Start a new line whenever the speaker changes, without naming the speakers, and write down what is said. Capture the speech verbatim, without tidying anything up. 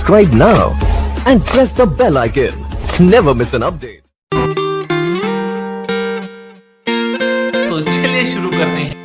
Subscribe now and press the bell icon. Never miss an update.
तो चलिए शुरू करते हैं।